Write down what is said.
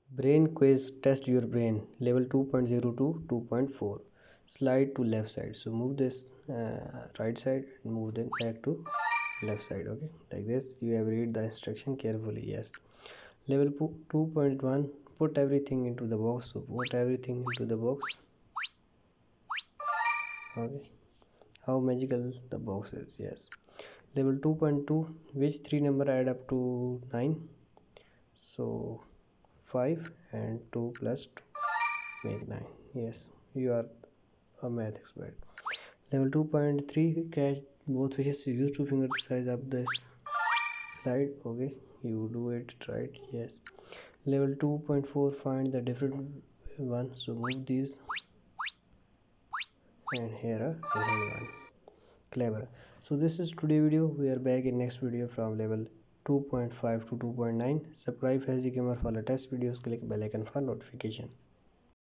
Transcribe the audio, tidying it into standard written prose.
Brain quiz test your brain level 2.0 to 2.4. Slide to left side. So move this right side and move then back to left side. Okay, like this. You have read the instruction carefully. Yes. Level 2.1. Put everything into the box. So put everything into the box. Okay. How magical the box is. Yes. Level 2.2. Which three number add up to 9? So 5 and 2 plus 2 make 9. Yes, you are a math expert. Level 2.3, catch both fishes. Use two fingers to size up this slide. Okay, you do it right. Yes. Level 2.4, find the different one. So move these and here a different one. Clever. So this is today video. We are back in next video from level 2.5 to 2.9. Subscribe Fazzy Gamer for latest videos. Click bell icon for notification.